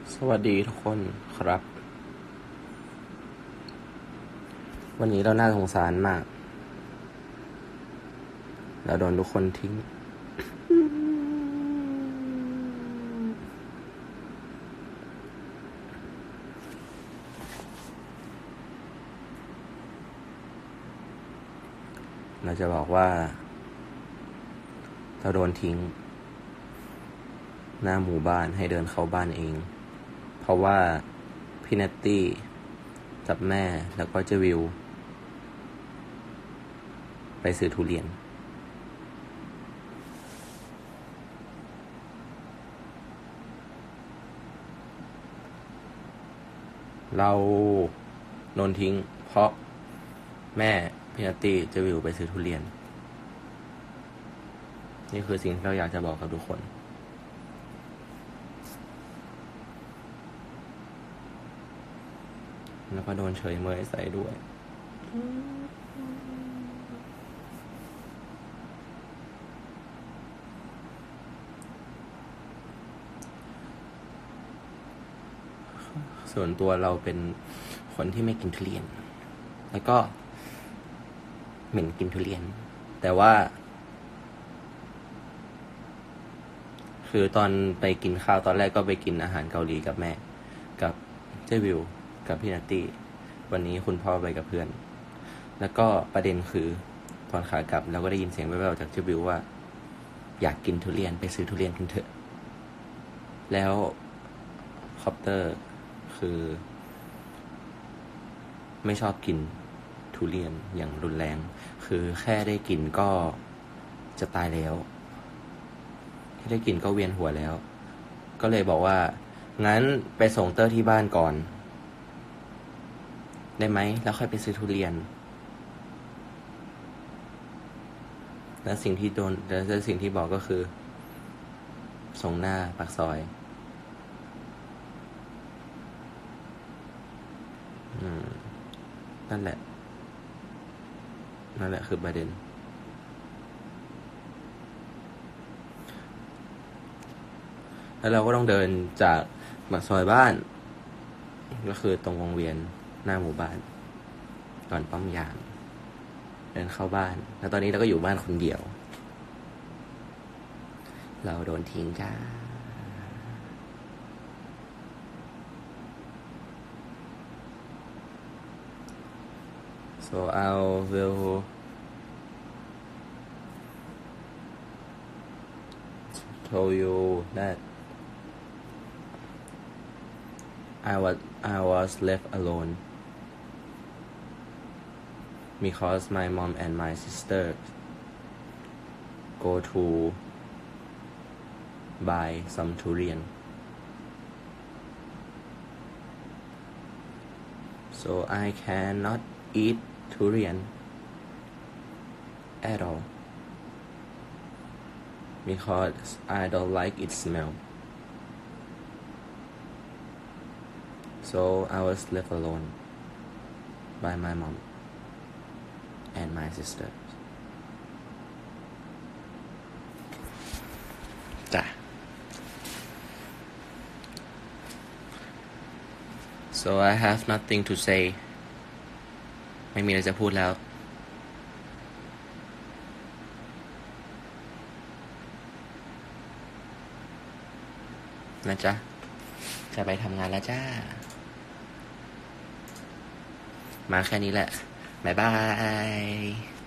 สวัสดีทุกคนครับ วันนี้เราน่าสงสารมาก เราโดนทุกคนทิ้ง เราจะบอกว่าเราโดนทิ้ง หน้าหมู่บ้านให้เดินเข้าบ้านเอง เพราะว่าพี่เนตตี้กับแม่แล้วก็เจวิวไปซื้อทุเรียน เราโดนทิ้ง เพราะแม่พี่เนตตี้เจวิวไปซื้อทุเรียน นี่คือสิ่งที่เราอยากจะบอกกับทุกคน แล้วก็โดนเฉยเมยใส่ด้วย ส่วนตัวเราเป็นคนที่ไม่กินทุเรียน แล้วก็เหม็นกินทุเรียน แต่ว่า คือตอนไปกินข้าวตอนแรกก็ไปกินอาหารเกาหลีกับแม่ กับเจวิวกับพี่นัตตี้ วันนี้คุณพ่อไปกับเพื่อน แล้วก็ประเด็นคือตอนขากลับเราก็ได้ยินเสียงแว่วๆจากเจวิวว่า อยากกินทุเรียนไปซื้อทุเรียนกันเถอะ แล้วคอปเตอร์คือ ไม่ชอบกินทุเรียนอย่างรุนแรง คือแค่ได้กินก็จะตายแล้วแค่ได้กินก็เวียนหัวแล้ว ก็เลยบอกว่างั้นไปส่งเตอร์ที่บ้านก่อนได้ไหมแล้วค่อยไปซื้อทุเรียน แล้วสิ่งที่บอกก็คือ ส่งหน้าปากซอยนั่นแหละคือประเด็น แล้วเราก็ต้องเดินจากปากซอยบ้าน ก็คือตรงวงเวียนหน้าหมู่บ้านก่อนปั๊มยางเดินเข้าบ้าน แล้วตอนนี้เราก็อยู่บ้านคนเดียว เราโดนทิ้งจ้า so I will tell you that I was left alone because my mom and my sister go to buy some durian. So I cannot eat durian at all because I don't like its smell. So I was left alone by my mom and my sister. จ้ะ So I have nothing to say ไม่มีอะไรจะพูดแล้วนะจ๊ะจะไปทำงานแล้วจ้ามาแค่นี้แหละบ๊ายบาย